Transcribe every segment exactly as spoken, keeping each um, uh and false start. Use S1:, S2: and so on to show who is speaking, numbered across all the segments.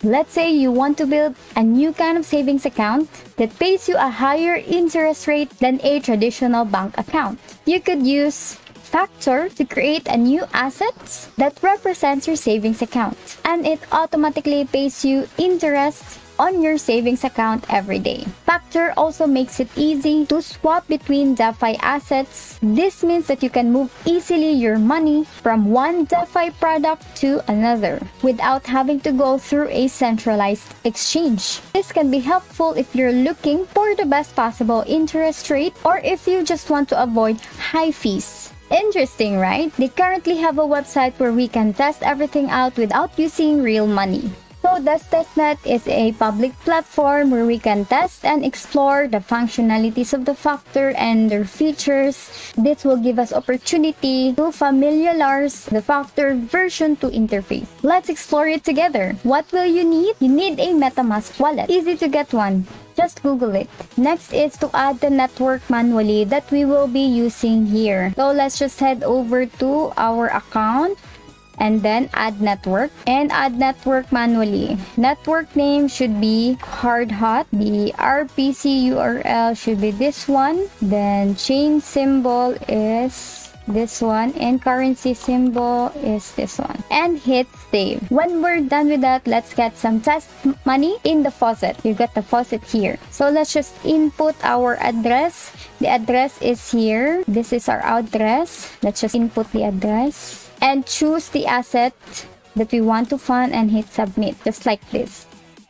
S1: Let's say you want to build a new kind of savings account that pays you a higher interest rate than a traditional bank account. You could use Factor to create a new asset that represents your savings account, and it automatically pays you interest on your savings account every day. Factor also makes it easy to swap between DeFi assets. This means that you can move easily your money from one DeFi product to another without having to go through a centralized exchange. This can be helpful if you're looking for the best possible interest rate or if you just want to avoid high fees. Interesting, right? They currently have a website where we can test everything out without using real money. So DeskTestNet is a public platform where we can test and explore the functionalities of the Factor and their features. This will give us opportunity to familiarize the Factor version two interface. Let's explore it together. What will you need? You need a MetaMask wallet. Easy to get one. Just Google it. Next is to add the network manually that we will be using here. So let's just head over to our account and then add network and add network manually. Network name should be Hardhat. The R P C U R L should be this one. Then chain symbol is this one and currency symbol is this one, and hit save. When we're done with that, let's get some test money in the faucet. You got the faucet here, so let's just input our address. The address is here. This is our address. Let's just input the address and choose the asset that we want to fund and hit submit, just like this.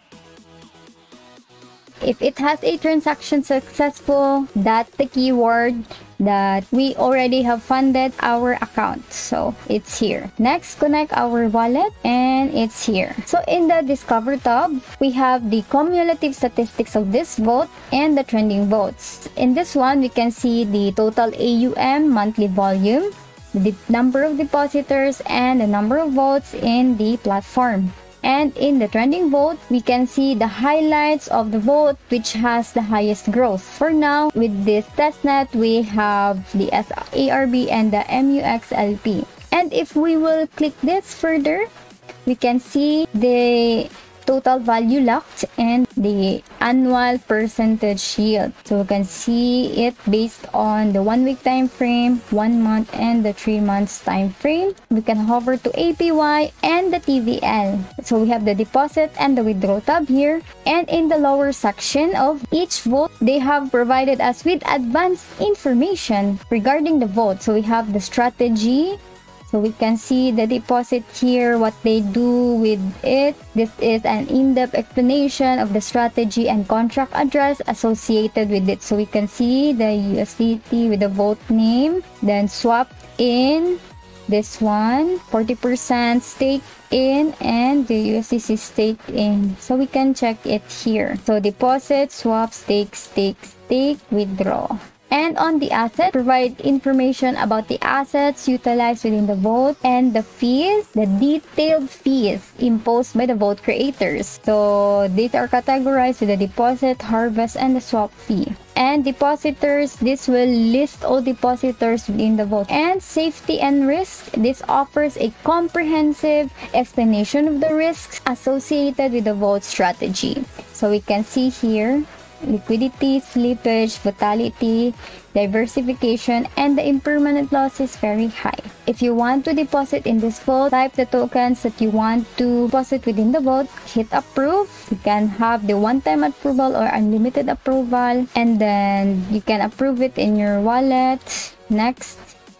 S1: If it has a transaction successful, that's the keyword that we already have funded our account. So it's here. Next, connect our wallet and it's here. So in the Discover tab, we have the cumulative statistics of this vote and the trending votes. In this one, we can see the total A U M, monthly volume, the number of depositors, and the number of votes in the platform. And in the trending vote, we can see the highlights of the vote which has the highest growth. For now, with this testnet, we have the S A R B and the M U X L P. And if we will click this further, we can see the total value locked and the annual percentage yield. So we can see it based on the one week time frame, one month, and the three months time frame. We can hover to A P Y and the T V L. So we have the deposit and the withdraw tab here. And in the lower section of each vote, they have provided us with advanced information regarding the vote. So we have the strategy. So we can see the deposit here, what they do with it. This is an in-depth explanation of the strategy and contract address associated with it. So we can see the U S D T with the vote name, then swap in this one, forty percent stake in, and the U S D C stake in. So we can check it here. So deposit, swap, stake, stake, stake, withdraw. And on the asset, provide information about the assets utilized within the vote and the fees, the detailed fees imposed by the vote creators. So these are categorized with the deposit, harvest, and the swap fee. And depositors, this will list all depositors within the vote. And safety and risk, this offers a comprehensive explanation of the risks associated with the vote strategy. So we can see here liquidity, slippage, volatility, diversification, and the impermanent loss is very high. If you want to deposit in this vote, type the tokens that you want to deposit within the vote, hit approve. You can have the one-time approval or unlimited approval, and then you can approve it in your wallet. Next,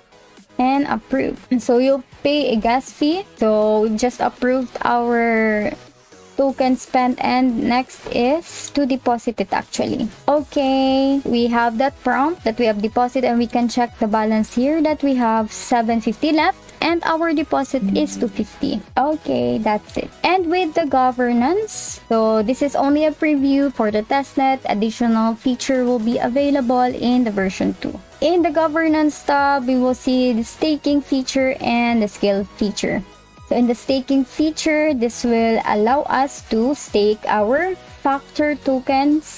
S1: and approve. So you'll pay a gas fee. So we've just approved our token spent, and next is to deposit it actually. Okay, we have that prompt that we have deposited, and we can check the balance here that we have seven fifty left and our deposit is two fifty. Okay, that's it. And with the governance, so this is only a preview for the testnet. Additional feature will be available in the version two. In the governance tab, we will see the staking feature and the scale feature. So in the staking feature, this will allow us to stake our Factor tokens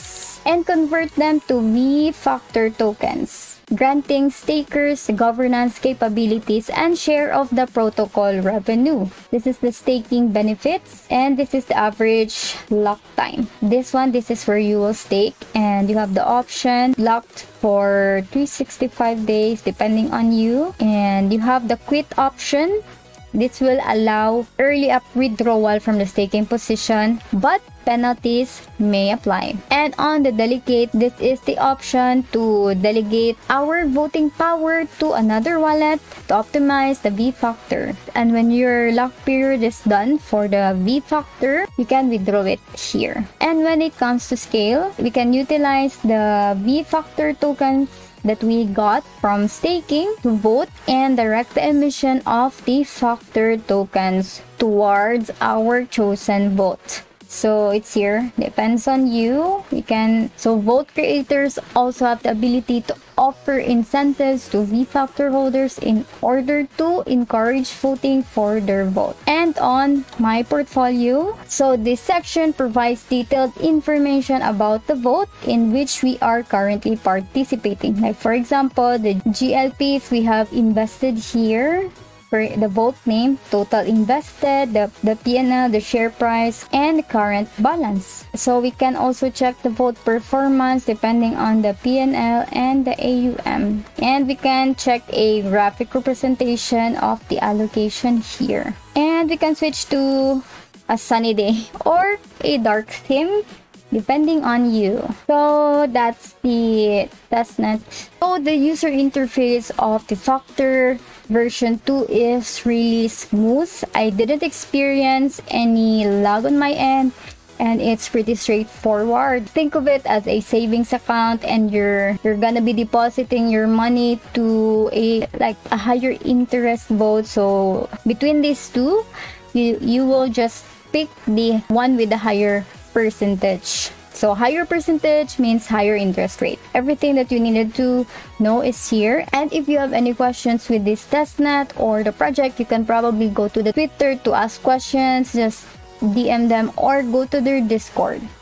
S1: and convert them to V-Factor tokens, granting stakers governance capabilities and share of the protocol revenue. This is the staking benefits, and this is the average lock time. This one, this is where you will stake, and you have the option locked for three hundred sixty-five days depending on you, and you have the quit option. This will allow early up withdrawal from the staking position, but penalties may apply. And on the delegate, this is the option to delegate our voting power to another wallet to optimize the V-Factor. And when your lock period is done for the V-Factor, you can withdraw it here. And when it comes to scale, we can utilize the V-Factor tokens that we got from staking to vote and direct the emission of the factor tokens towards our chosen vote. So it's here, depends on you. You can, so vote creators also have the ability to offer incentives to V-Factor holders in order to encourage voting for their vote. And on my portfolio, so this section provides detailed information about the vote in which we are currently participating. Like for example, the G L Ps we have invested here, for the vote name, total invested, the, the P and L, the share price, and the current balance. So we can also check the vote performance depending on the P and L and the A U M. And we can check a graphic representation of the allocation here. And we can switch to a sunny day or a dark theme, depending on you. So that's the testnet. So the user interface of the Factor version two is really smooth. I didn't experience any lag on my end, and it's pretty straightforward. Think of it as a savings account, and you're you're gonna be depositing your money to a like a higher interest vote. So between these two, you you will just pick the one with the higher percentage. So higher percentage means higher interest rate. Everything that you needed to know is here. And if you have any questions with this testnet or the project, you can probably go to the Twitter to ask questions, just D M them or go to their Discord.